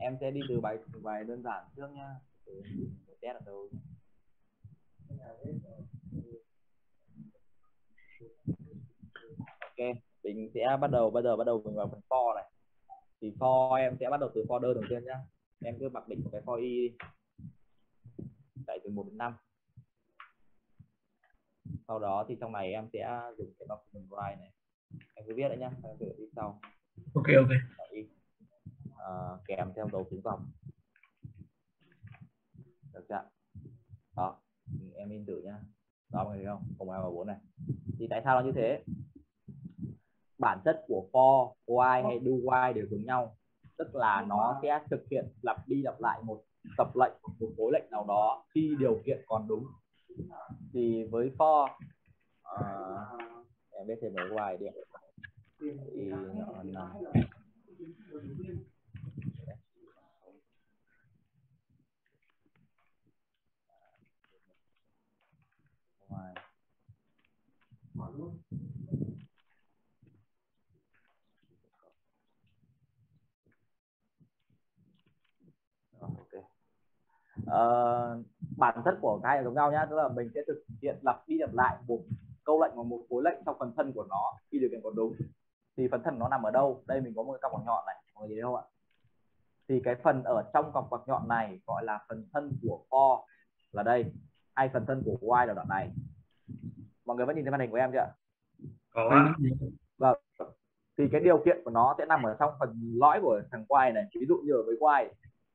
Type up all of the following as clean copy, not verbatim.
Em sẽ đi từ bài đơn giản trước nhá. Test ở đầu. Ok, mình sẽ bắt đầu mình vào phần for này. Thì for em sẽ bắt đầu từ for đơn đầu tiên nhá. Em cứ mặc định một cái for y đi. Chạy từ 1 đến 5. Sau đó thì trong này em sẽ dùng cái document write này. Em cứ viết đấy nhá, em tự đi sau. Ok. Kèm theo dấu phím gọc. Được chưa? Đó, em in thử nhá. Đó mọi người thấy không? 0, 2, 3, 4 này. Thì tại sao nó như thế? Bản chất của for, while hay do while đều giống nhau, tức là nó sẽ thực hiện lặp đi lặp lại một tập lệnh, một khối lệnh nào đó khi điều kiện còn đúng. Thì với for em biết thêm về while đi, y nhỏ hơn 5. Bản chất của cái là giống nhau nhá, tức là mình sẽ thực hiện lặp đi lặp lại một câu lệnh và một khối lệnh trong phần thân của nó khi điều kiện còn đúng. Thì phần thân nó nằm ở đâu? Đây mình có một cái cọc ngoặc nhọn này, mọi người nhìn thấy không ạ? Thì cái phần ở trong cọc ngoặc nhọn này gọi là phần thân của for là đây, hay phần thân của while là đoạn này. Mọi người vẫn nhìn thấy màn hình của em chưa? Có. Vâng. Thì cái điều kiện của nó sẽ nằm ở trong phần lõi của thằng while này. Ví dụ như ở với while,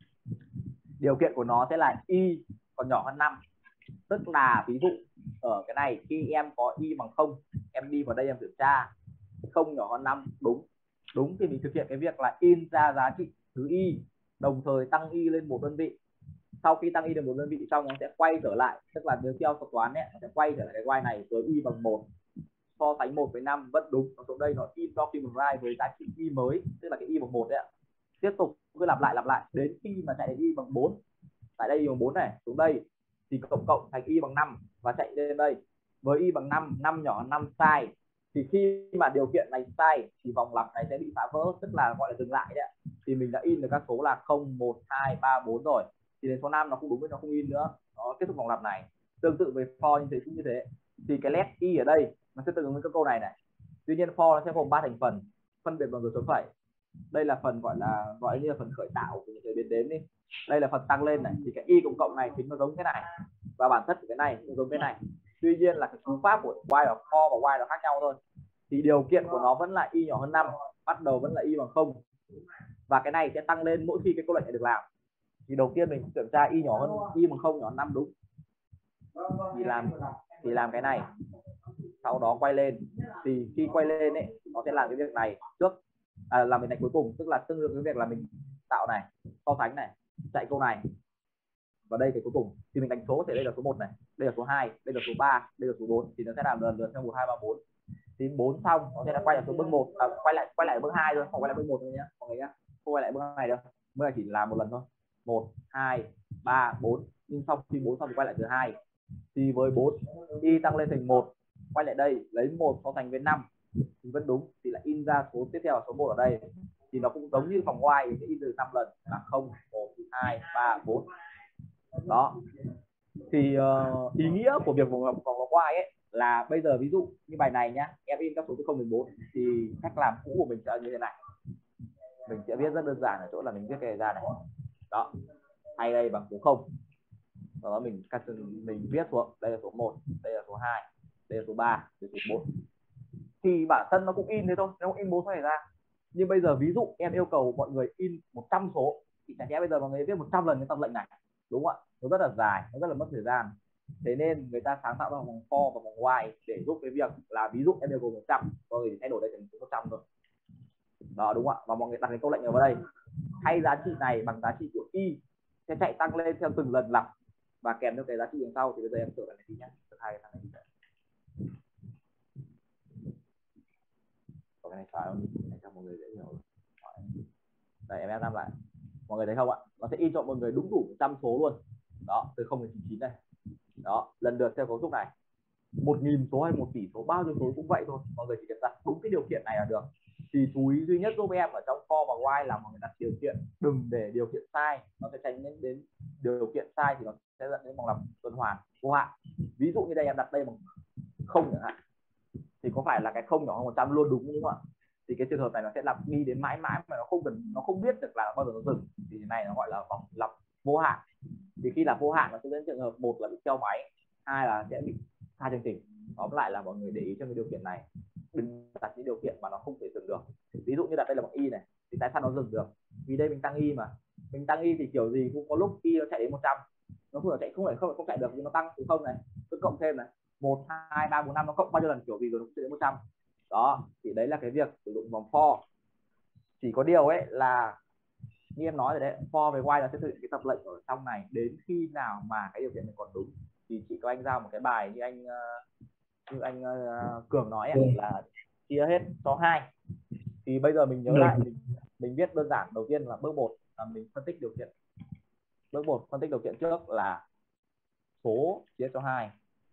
điều kiện của nó sẽ là y còn nhỏ hơn 5. Tức là ví dụ ở cái này khi em có y bằng 0, em đi vào đây em kiểm tra 0 nhỏ hơn 5 đúng thì mình thực hiện cái việc là in ra giá trị thứ y, đồng thời tăng y lên 1 đơn vị. Sau khi tăng y được 1 đơn vị xong, nó sẽ quay trở lại, tức là nếu theo thuật toán ấy, nó sẽ quay trở lại cái y này với y bằng 1, so sánh 1 với 5 vẫn đúng. Ở chỗ đây nó in document write với giá trị y mới, tức là cái y bằng 1 đấy ạ. Tiếp tục cứ lặp lại đến khi mà chạy đến y bằng 4. Tại đây y bằng 4 này, xuống đây thì cộng thành y bằng 5 và chạy lên đây với y bằng 5, 5 nhỏ 5 sai. Thì khi mà điều kiện này sai thì vòng lặp này sẽ bị phá vỡ, tức là gọi là dừng lại đấy. Thì mình đã in được các số là 0, 1, 2, 3, 4 rồi. Thì đến số 5 nó không đúng, nó không in nữa. Nó kết thúc vòng lặp này. Tương tự với for như thế cũng như thế. Thì cái let y ở đây nó sẽ tương ứng với các câu này này. Tuy nhiên for nó sẽ gồm 3 thành phần, phân biệt bằng dấu chấm phẩy. Đây là phần gọi như là phần khởi tạo của những cái biến đếm đi. Đây là phần tăng lên này, thì cái y cộng này thì nó giống cái này, và bản chất của cái này cũng giống cái này. Tuy nhiên là cái cú pháp của y và for và y nó khác nhau thôi. Thì điều kiện của nó vẫn là y nhỏ hơn 5, bắt đầu vẫn là y bằng 0, và cái này sẽ tăng lên mỗi khi cái câu lệnh này được làm. Thì đầu tiên mình kiểm tra y nhỏ hơn y bằng 0 nhỏ hơn 5 đúng, thì làm cái này, sau đó quay lên. Thì khi quay lên ấy, nó sẽ làm cái việc này trước, làm cái này cuối cùng, tức là tương đương với việc là mình tạo này, so sánh này, chạy câu này, và đây cái cuối cùng. Thì mình đánh số thì đây là số 1 này, đây là số 2, đây là số 3, đây là số 4, thì nó sẽ làm lần lượt theo 1, 2, 3, 4. Thì 4 xong nó sẽ là quay lại số bước 1, quay lại bước 2 thôi, không quay lại bước 1 thôi nhá mọi người nhá, không quay lại bước này đâu, bước này chỉ làm một lần thôi, 1, 2, 3, 4. Nhưng sau khi 4 xong thì quay lại thứ 2. Thì với 4 y tăng lên thành 1, quay lại đây lấy 1 so sánh với 5 thì vẫn đúng, thì lại in ra số tiếp theo là số 1 ở đây. Thì nó cũng giống như vòng while, sẽ in từ 5 lần là 0, 1, 2, 3, 4. Đó. Thì ý nghĩa của việc vòng while ấy là bây giờ ví dụ như bài này nhá, em in các số từ 0 đến 4 thì cách làm cũ của mình sẽ như thế này. Mình sẽ viết rất đơn giản ở chỗ là mình viết cái này ra này. Đó. Thay đây bằng số 0. Sau đó mình viết xuống, đây là số 1, đây là số 2, đây là số 3, đây là số 4. Thì bản thân nó cũng in thế thôi, nó cũng in 4 số này ra. Nhưng bây giờ ví dụ em yêu cầu mọi người in 100 số thì chẳng lẽ bây giờ mọi người viết 100 lần cái tập lệnh này, đúng không ạ? Nó rất là dài, nó rất là mất thời gian. Thế nên người ta sáng tạo ra vòng for và vòng while để giúp cái việc là ví dụ em yêu cầu 100, mọi người thay đổi đây thành số 100 thôi. Đó, đúng không ạ? Và mọi người đặt cái câu lệnh ở đây, thay giá trị này bằng giá trị của y, sẽ chạy tăng lên theo từng lần lặp và kèm theo cái giá trị đằng sau. Thì bây giờ em sửa lại này đi nhé, hai cái thằng này đi. Cái này phải không? Này cho mọi người dễ hiểu. Đây em làm lại, mọi người thấy không ạ? Nó sẽ in cho mọi người đúng đủ 100 số luôn. Đó, từ 0 đến 99 này. Đó, lần lượt theo cấu trúc này. 1000 số hay 1 tỷ số, bao nhiêu số cũng vậy thôi. Mọi người chỉ cần đặt đúng cái điều kiện này là được. Thì chú ý duy nhất giúp em ở trong for và while là mọi người đặt điều kiện, đừng để điều kiện sai, nó sẽ tránh đến điều kiện sai thì nó sẽ dẫn đến vòng lặp tuần hoàn vô hạn. Ví dụ như đây em đặt đây bằng không chẳng hạn, thì có phải là cái không nhỏ hơn 100 luôn đúng không ạ? Thì cái trường hợp này nó sẽ lặp đi đến mãi mãi mà nó không biết được là bao giờ nó dừng, thì này nó gọi là vòng lặp vô hạn. Thì khi lặp vô hạn nó sẽ dẫn trường hợp một là bị treo máy, hai là sẽ bị sai chương trình. Tóm lại là mọi người để ý cho cái điều kiện này, đừng đặt những điều kiện mà nó không thể dừng được. Ví dụ như đặt đây là bằng y này, thì tại sao nó dừng được? Vì đây mình tăng y mà, mình tăng y thì kiểu gì cũng có lúc y nó chạy đến 100, nó vừa chạy không chạy được nhưng nó tăng từ không này, cứ cộng thêm này 1, 2, 3, 4, 5, nó cộng bao nhiêu lần kiểu gì rồi nó sẽ đến 100. Đó thì đấy là cái việc sử dụng vòng for. Chỉ có điều ấy là như em nói rồi đấy, for với while nó sẽ thực hiện cái tập lệnh ở trong này đến khi nào mà cái điều kiện này còn đúng. Thì chỉ có anh giao một cái bài như anh Cường nói ấy, là chia hết cho 2. Thì bây giờ mình nhớ lại, mình viết đơn giản. Đầu tiên là bước 1 là mình phân tích điều kiện. Bước 1 phân tích điều kiện trước là số chia cho 2,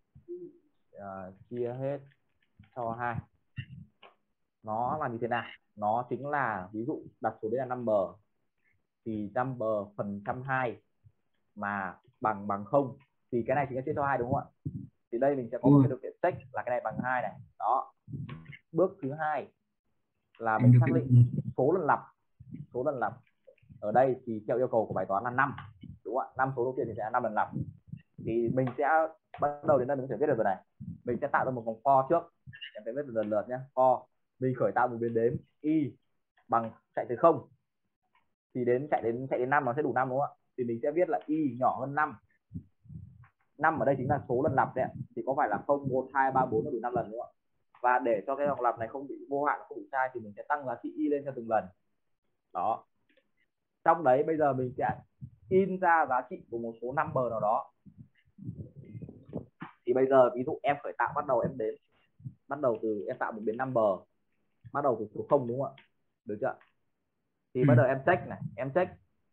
chia hết cho 2 nó là như thế nào? Nó chính là ví dụ đặt số đây là number, thì number phần 120 mà bằng 0 thì cái này chính là chia cho 2 đúng không ạ? Thì đây mình sẽ có một cái điều kiện check là cái này bằng 2 này. Đó. Bước thứ hai là mình xác định số lần lặp. Số lần lặp ở đây thì theo yêu cầu của bài toán là 5, đúng không ạ? 5 số đầu tiên thì sẽ là 5 lần lặp. Thì mình sẽ bắt đầu đến đây mình có thể viết được rồi này. Mình sẽ tạo ra một vòng for trước. Em sẽ viết lần lượt nhé. For mình khởi tạo một biến đếm y bằng chạy từ 0 thì chạy đến 5 nó sẽ đủ 5 đúng không ạ? Thì mình sẽ viết là y nhỏ hơn 5. 5 ở đây chính là số lần lặp đấy. Thì có phải là 0, 1, 2, 3, 4 nó đủ 5 lần đúng không ạ? Và để cho cái vòng lặp này không bị vô hạn, không bị sai thì mình sẽ tăng giá trị y lên theo từng lần. Đó. Trong đấy bây giờ mình sẽ in ra giá trị của một số number nào đó. Thì bây giờ ví dụ em khởi tạo bắt đầu em đến, bắt đầu từ em tạo một biến number, bắt đầu từ số 0 đúng không ạ? Được chưa? Thì bắt đầu em check này, em check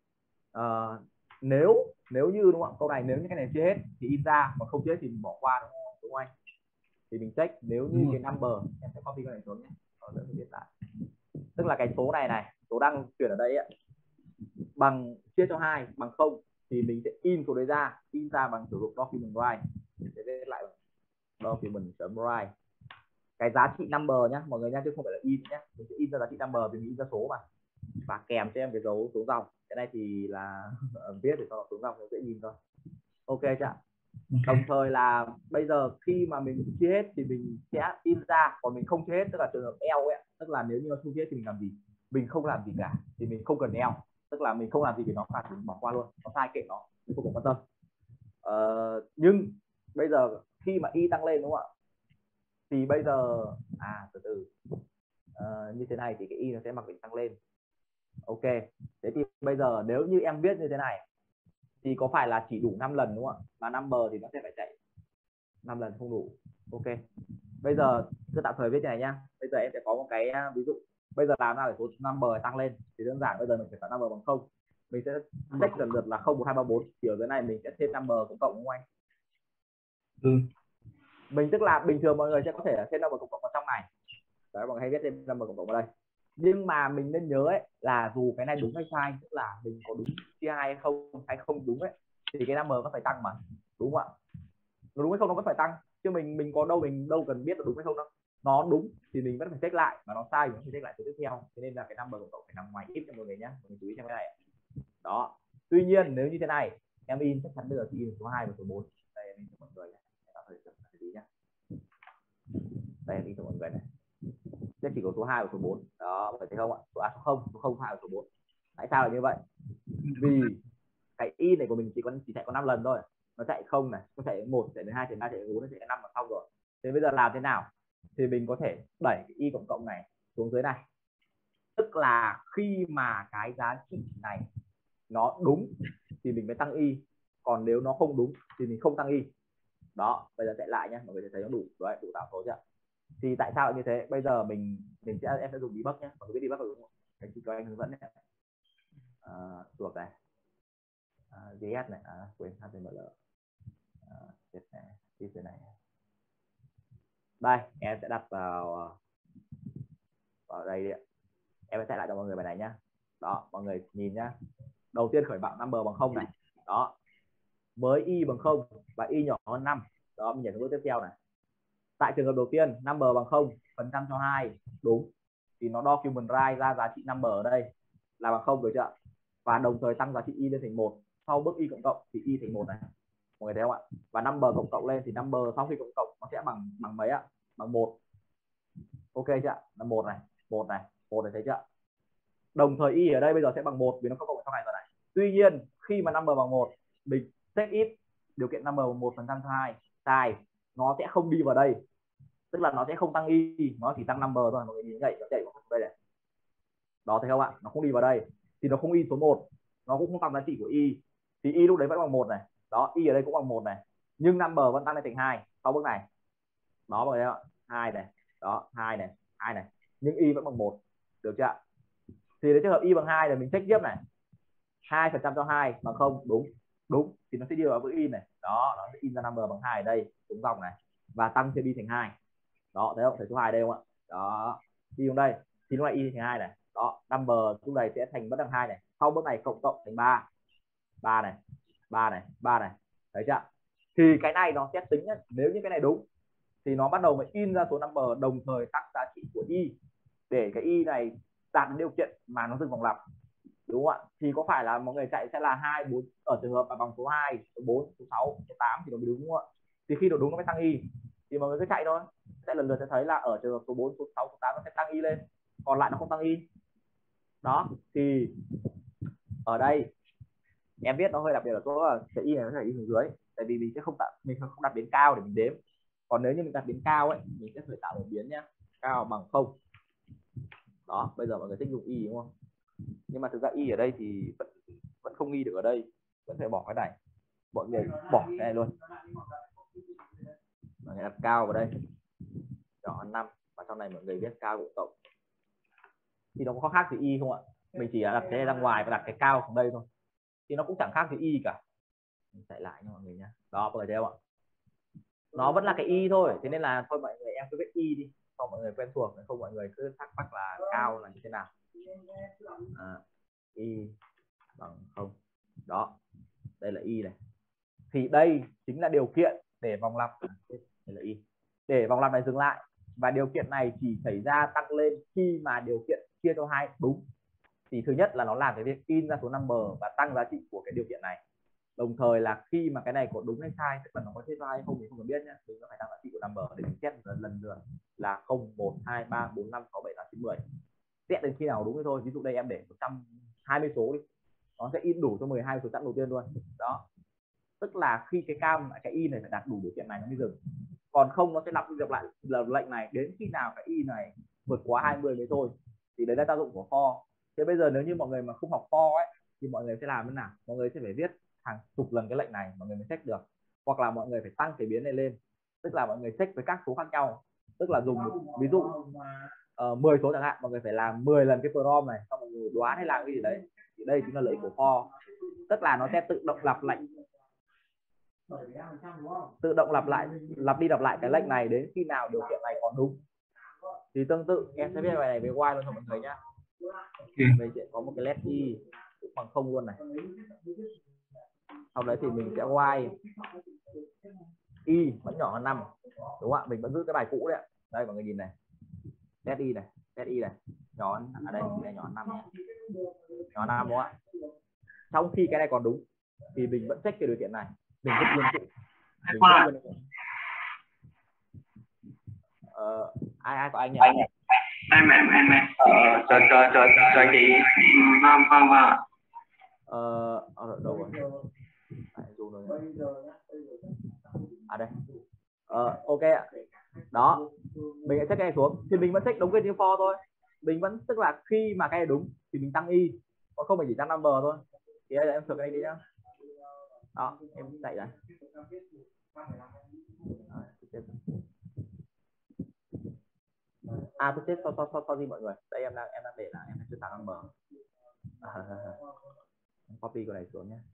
nếu như đúng không ạ? Câu này nếu như cái này chia hết thì in ra, còn không chia hết thì mình bỏ qua đúng không anh? Thì mình check nếu như cái number, em sẽ copy cái này xuống nhé, rồi mình viết lại. Tức là cái số này, số đang chuyển ở đây ấy, bằng chia cho 2 bằng 0 thì mình sẽ in số đấy ra, in ra bằng sử dụng document write. Để viết lại document.write cái giá trị number nhá mọi người nhá, chứ không phải là in nhé. Mình sẽ in ra giá trị number vì mình in ra số mà, và kèm cho em cái dấu số dòng. Cái này thì là viết để cho số dòng nó dễ nhìn thôi. Ok chưa ạ? Đồng thời là bây giờ khi mà mình chia hết thì mình sẽ in ra, còn mình không chia hết tức là trường hợp else ấy, tức là nếu như nó không chia hết thì mình làm gì? Mình không làm gì cả thì mình không cần else, tức là mình không làm gì thì nó phạt, mình bỏ qua luôn, nó sai kệ nó, mình không cần quan tâm. Nhưng bây giờ khi mà y tăng lên đúng không ạ? Thì bây giờ từ từ như thế này thì cái y nó sẽ mặc định tăng lên. Ok, thế thì bây giờ nếu như em viết như thế này thì có phải là chỉ đủ 5 lần đúng không ạ? Mà number thì nó sẽ phải chạy 5 lần không đủ. Ok, bây giờ cứ tạm thời viết như này nhá. Bây giờ em sẽ có một cái ví dụ. Bây giờ làm nào để số number tăng lên thì đơn giản, bây giờ mình phải tạo number bằng 0. Mình sẽ check lần lượt là 0, 1, 2, 3, 4. Kiểu thế này mình sẽ thêm number cũng cộng đúng không anh? Mình tức là bình thường mọi người sẽ có thể là thêm number cộng vào trong này. Đấy, mọi người hay viết thêm number cộng vào đây. Nhưng mà mình nên nhớ ấy, là dù cái này đúng hay sai, tức là mình có đúng chia 2 hay không đúng ấy, thì cái number nó phải tăng mà, đúng không ạ? Nó đúng hay không nó vẫn phải tăng, chứ mình có đâu, mình đâu cần biết là đúng hay không đâu. Nó đúng thì mình vẫn phải check lại, mà nó sai thì mình phải check lại từ tiếp theo. Cho nên là cái number cộng phải nằm ngoài ít cho mọi người nhé, mình chú ý xem cái này. Đó. Tuy nhiên nếu như thế này em in chắc chắn bây giờ thì in số 2 và số 4. Đây em in cho mọi người nhé. Đây em in cho mọi người này. Sẽ chỉ có số 2 và số 4. Đó, phải thấy không ạ? Số 0, số 0, 2 và số 4. Tại sao là như vậy? Vì cái y này của mình chỉ chạy có 5 lần thôi. Nó chạy 0 này, nó chạy 1, chạy đến 2, chạy đến 3, chạy đến 4, nó chạy đến 5 là xong rồi. Thế bây giờ làm thế nào? Thì mình có thể đẩy cái y cộng cộng này xuống dưới này. Tức là khi mà cái giá trị này nó đúng thì mình mới tăng y, còn nếu nó không đúng thì mình không tăng y. Đó, bây giờ chạy lại nhé, mọi người thấy nó đủ đấy, đủ tạo số chưa? Thì tại sao như thế? Bây giờ em sẽ dùng debug nhé, mọi người biết debug rồi đúng không? Cái chỉ cho anh hướng dẫn nhé. Thuộc này, JS này, quên HTML, này, này. Đây em sẽ đặt vào đây đi ạ. Em sẽ chạy lại cho mọi người bài này nhá. Đó, mọi người nhìn nhá. Đầu tiên khởi bằng number bằng 0 này. Đó. Với y bằng 0 và y nhỏ hơn 5. Đó, mình nhảy sang bước tiếp theo này. Tại trường hợp đầu tiên number bằng 0, phần trăm cho 2 đúng, thì nó document write ra giá trị number ở đây là bằng 0 được chưa? Và đồng thời tăng giá trị y lên thành 1. Sau bước y cộng cộng thì y thành 1 này. Mọi người thấy không ạ? Và number cộng cộng lên thì number sau khi cộng cộng nó sẽ bằng mấy ạ? Bằng 1. Ok chưa? Là 1 này, 1 này, 1 này, thấy chưa? Đồng thời y ở đây bây giờ sẽ bằng 1 vì nó cộng cộng trong này rồi này. Tuy nhiên khi mà number bằng 1, mình check if điều kiện number bằng 1% cho 2 sai, nó sẽ không đi vào đây. Tức là nó sẽ không tăng y, nó chỉ tăng number thôi. Mọi người nhìn vậy, nó chạy vào đây này. Đó, thấy không ạ? Nó không đi vào đây thì nó không y số 1, nó cũng không tăng giá trị của y, thì y lúc đấy vẫn bằng 1 này. Đó, y ở đây cũng bằng 1 này, nhưng number vẫn tăng lên thành 2 sau bước này. Đó, mọi người thấy không? 2 này, đó, 2 này, 2 này, nhưng y vẫn bằng 1, được chưa? Thì đến trường hợp y bằng 2 là mình check tiếp này. 2% cho 2 bằng 0, đúng. Đúng thì nó sẽ đi vào với in này. Đó, nó sẽ in ra number bằng 2 ở đây, đúng dòng này, và tăng thêm y thành 2. Đó, thấy không? Thấy số 2 đây không ạ? Đó, y xuống đây thì lúc này y thành 2 này. Đó, number lúc này sẽ thành bất đẳng 2 này. Sau bước này cộng cộng thành 3. 3 này, 3 này, 3 này. Thấy chưa? Thì cái này nó sẽ tính nhá, nếu như cái này đúng thì nó bắt đầu mới in ra số number đồng thời tăng giá trị của y để cái y này đạt đến điều kiện mà nó dừng vòng lặp, đúng không ạ? Thì có phải là mọi người chạy sẽ là 2, 4 ở trường hợp là bằng số 2, số 4, số 6, số 8 thì nó mới đúng, đúng không ạ? Thì khi nó đúng nó mới tăng y, thì mọi người cứ chạy thôi, sẽ lần lượt sẽ thấy là ở trường hợp số 4, số 6, số 8 nó sẽ tăng y lên, còn lại nó không tăng y. Đó, thì ở đây em viết nó hơi đặc biệt ở chỗ là cái y này nó phải y xuống dưới, tại vì mình sẽ không đặt biến cao để mình đếm. Còn nếu như mình đặt biến cao ấy, mình sẽ phải tạo một biến nhé, cao bằng 0. Đó, bây giờ mọi người thích dùng y đúng không? Nhưng mà thực ra y ở đây thì vẫn không y được ở đây, vẫn phải bỏ cái này. Mọi người bỏ cái này luôn, mọi người đặt cao vào đây, nhỏ 5, và trong này mọi người viết cao cộng cộng thì nó có khác gì y không ạ? Mình chỉ đặt cái này ra ngoài và đặt cái cao xuống đây thôi, thì nó cũng chẳng khác gì y cả. Mình chạy lại nha mọi người nhé. Đó, mọi người thấy không ạ? Nó vẫn là cái y thôi, thế nên là thôi mọi người em cứ viết y đi, xong mọi người quen thuộc, không mọi người cứ thắc mắc là cao là như thế nào. Y bằng 0. Đó, đây là y này, thì đây chính là điều kiện để vòng lặp, đây là y, để vòng lặp này dừng lại. Và điều kiện này chỉ xảy ra tăng lên khi mà điều kiện chia cho 2 đúng. Thì thứ nhất là nó làm cái việc in ra số number và tăng giá trị của cái điều kiện này. Đồng thời là khi mà cái này có đúng hay sai, tức là nó có chia cho 2 hay không thì không cần biết nhé, mình có phải tăng giá trị của number để mình xét lần lượt là 0, 1, 2, 3, 4, 5, 6, 7, 8, 9, 10. Xét đến khi nào đúng thôi. Ví dụ đây em để 120 số đi, nó sẽ in đủ cho 12 số chẵn đầu tiên luôn. Đó, tức là khi cái cam cái y này phải đạt đủ điều kiện này nó mới dừng, còn không nó sẽ lặp đi lặp lại là lệnh này đến khi nào cái y này vượt quá 20 mới thôi. Thì đấy là tác dụng của for. Thế bây giờ nếu như mọi người mà không học for ấy thì mọi người sẽ làm thế nào? Mọi người sẽ phải viết hàng chục lần cái lệnh này mọi người mới check được, hoặc là mọi người phải tăng cái biến này lên, tức là mọi người check với các số khác nhau, tức là dùng ví dụ 10 số chẳng hạn, mọi người phải làm 10 lần cái from này, xong mọi người đoán hay làm cái gì đấy. Thì đây chính là lợi ích của for, tức là nó sẽ tự động lặp lệnh, lặp đi lặp lại cái lệnh này đến khi nào điều kiện này còn đúng. Thì tương tự em sẽ viết bài này với y luôn cho mọi người nhá. Mình sẽ có một cái let y bằng 0 luôn này, sau đấy thì mình sẽ y vẫn nhỏ hơn 5, đúng không ạ? Mình vẫn giữ cái bài cũ đấy ạ. Đây mọi người nhìn này, let y này, let y này nhỏ hơn ở đây, này nhỏ hơn 5 nhé, nhỏ 5 đúng không ạ? Trong khi cái này còn đúng thì mình vẫn check cái điều kiện này, mình vứt nguyên cũ, mình vứt nguyên ai có anh nhỉ? Em cho chị. Vâng. Đâu rồi? Đây. Ok ạ. Đó, mình sẽ check cái này xuống thì mình vẫn check đúng cái như for thôi. Mình vẫn, tức là khi mà cái này đúng thì mình tăng y, còn không phải chỉ tăng number thôi. Thì đây là em sửa cái này đi nhá. Đó, em chạy này. Tôi chết, sorry mọi người. Đây em đang để là em chưa tạo number. Em copy cái này xuống nhé.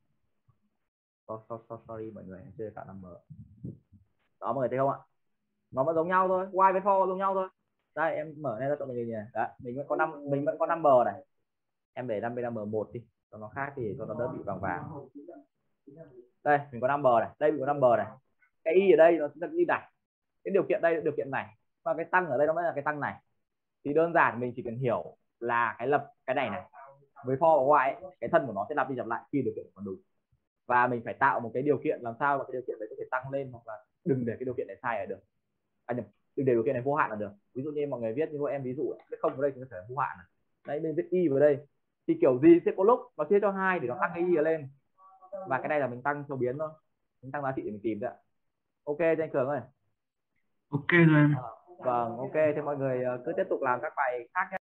Sorry mọi người, em chưa tạo number. Đó mọi người thấy không ạ? Nó vẫn giống nhau thôi, y với for giống nhau thôi. đây em mở này ra cho mình nhìn này. Đấy, mình vẫn có number này, em để number 1 đi cho nó khác thì cho nó đỡ bị vàng vàng. Đây mình có number này, đây mình có number này, cái y ở đây nó sẽ là y này, cái điều kiện đây là điều kiện này, và cái tăng ở đây nó mới là cái tăng này. Thì đơn giản mình chỉ cần hiểu là cái lập cái này này với for và while ấy, cái thân của nó sẽ lặp đi lặp lại khi điều kiện còn đúng, và mình phải tạo một cái điều kiện làm sao mà cái điều kiện đấy có thể tăng lên, hoặc là đừng để cái điều kiện này sai là được. Nhầm, đừng để điều kiện này vô hạn là được. Ví dụ như mọi người viết như em ví dụ cái không ở đây thì nó phải vô hạn này. Đấy mình viết y vào đây thì kiểu gì sẽ có lúc nó chia cho 2 để nó tăng cái y lên, và cái này là mình tăng số biến thôi, mình tăng giá trị để mình tìm đấy. Ok cho anh Cường ơi. Ok rồi em. Vâng, ok thì mọi người cứ tiếp tục làm các bài khác nhé.